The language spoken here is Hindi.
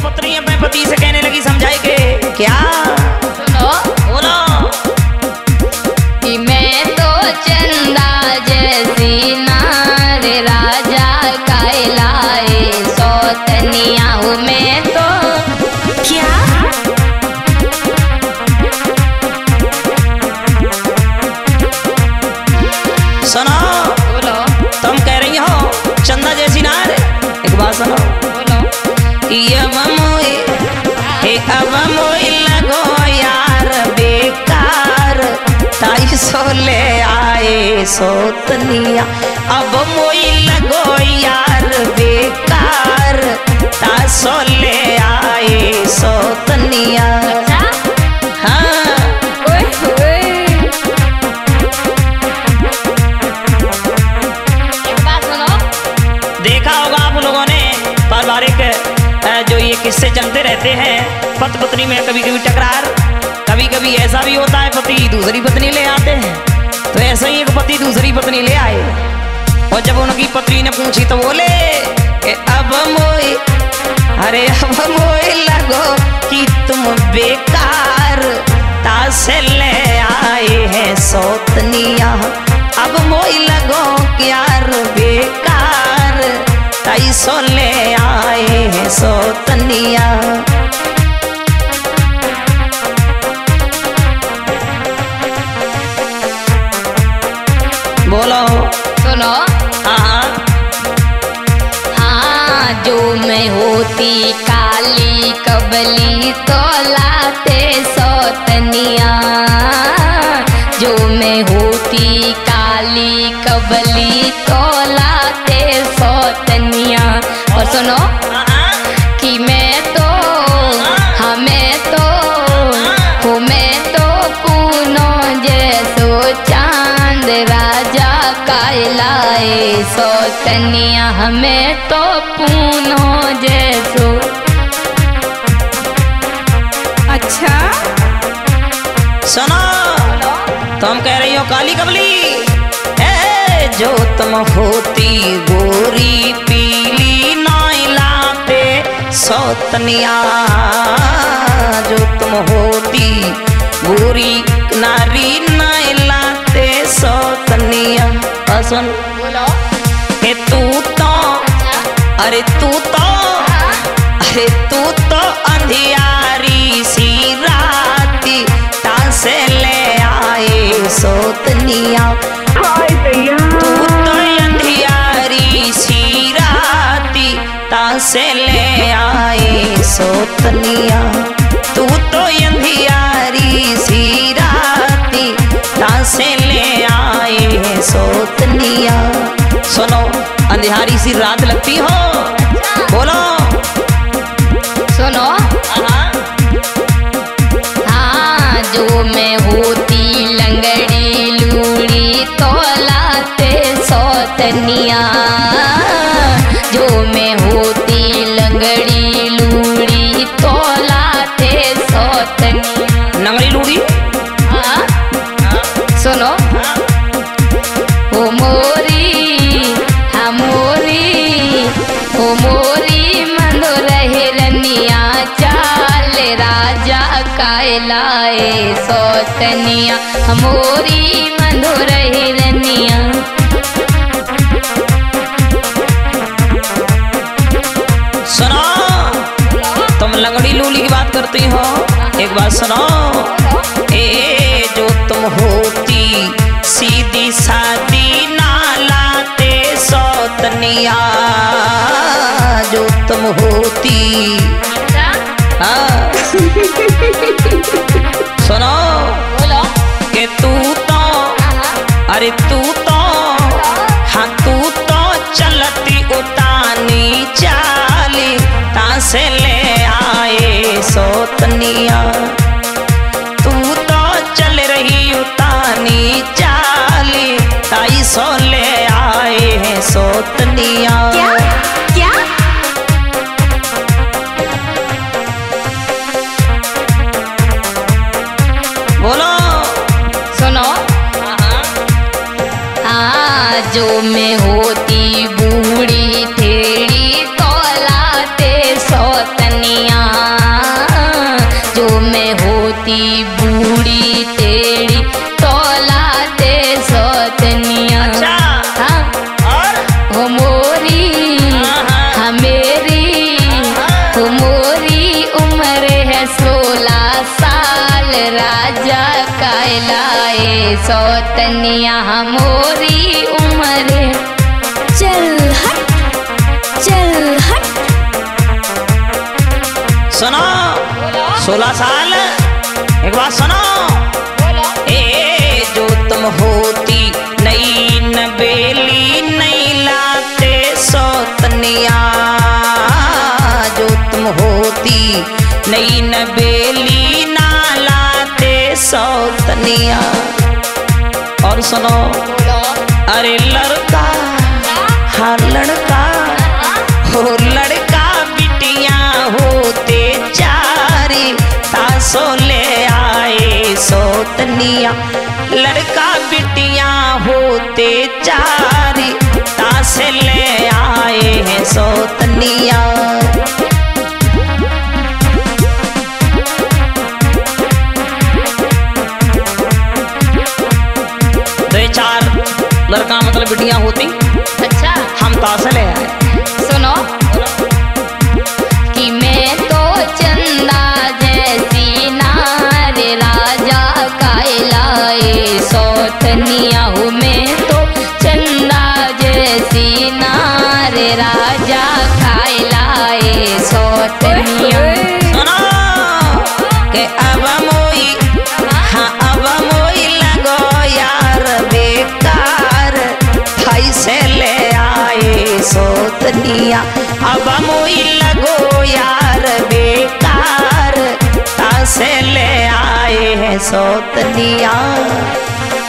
पत्नी अपने पति से कहने लगी समझाए के क्या? सुनो बोलो कि मैं तो चंदा जैसी नार राजा कहलाए सौतनिया हूँ मैं तो। क्या? सुनो बोलो तुम कह रही हो चंदा जैसी नार। एक बात सुनो बोलो अब मोई लगो यार बेकार ताई सो ले आए सौतनिया। अब मोई लगो यार बेकार ताई सो ले आए सौतनिया। हाँ देखा होगा आप लोगों ने पारिवारिक जो ये किस्से चलते रहते हैं पति पत्नी में कभी कभी टकरार, कभी कभी ऐसा भी होता है पति दूसरी पत्नी ले आते हैं। तो ऐसा ही एक पति दूसरी पत्नी ले आए और जब उनकी पत्नी ने पूछी तो बोले अब मोई लगो कि तुम बेकार तासे ले आए हैं सौतनिया। अब मोई लगो कि यार बेकार ताई सो ले आए हैं सौतनिया। बोलो सुनो हाँ हाँ जो मैं होती काली कबली तो लाते सौतनिया। जो मैं होती काली कबली तो लाते सौतनिया। और सुनो कि मैं तो हमें तो हो मैं तो पूनो जैसो चांद राजा कहलाए सौतनिया। हमें तो पूनो जैसो। अच्छा सुनो तुम कह रही हो काली कबली जो तुम होती गोरी पीली नाई लाते सौतनिया। जो तुम होती गोरी नारी नाई लाते सौतनिया। सुन बोलो तू तो अरे तू तो अंधियारी सी राती तासे ले आए सौतनिया। तू तो अंधियारी सी राती तासे ले आए सौतनिया। तू तो अंधियारी सी राती तासे ले आए सौतनिया। सुनो अंधियारी सी रात लगती हो बोलो सुनो हाँ जो मैं होती लंगड़ी लूड़ी तो लाते सौतनिया। जो मैं होती लंगड़ी लूड़ी तो लाते सौतनिया। लंगड़ी लूड़ी हाँ सुनो ओ मोरी हाँ मोरी ओ मोरी मंदो रहे रनिया चाल राजा कहलाए सौतनिया। मोरी मंदो रहे रनिया। सुनो तुम लंगड़ी लूली की बात करती हो। एक बात सुनो जो तुम होती सीधी सादी ना लाते सौतनिया। जो तुम होती हाँ सुनो बोलो कि तू तो अरे तू तो हाँ तू तो चलती उतानी चाली तासे ले आए सौतनिया। तू तो चल रही उतानी चाली ताई सो ले आए हैं सौतनिया। क्या क्या बोलो सुनो हाँ जो मैं होती बूढ़ी थेड़ी तो लाते सौतनिया। सौतनिया मोरी उम्र। चल हट, चल हट। सुनो 16 साल, एक बात सुनो। ए जो तुम होती नई नवेली नहीं लाते सौतनिया, जो तुम होती नई नवेली ना लाते सौतनिया। और सुनो, अरे लड़का हाँ लड़का हो, लड़का बिटियां होते चारी तासो ले आए सौतनिया। लड़का बिटियां होते चारी तासे ले आए हैं सौतनिया। दो चार लड़का मतलब बिटियां होती, अच्छा हम तासे ले आए। सुनो कि मैं तो चंदा जैसी नार राजा कहलाए सौतनिया हूँ। मैं तो चंदा जैसी नार राजा कहलाए सौतनिया। सुनो के अब मोई हाँ अब मोई लगो यार बेकार थाई से ले आए सौतनिया। अब मोई लगो यार बेकार तासे ले आए हैं सौतनिया।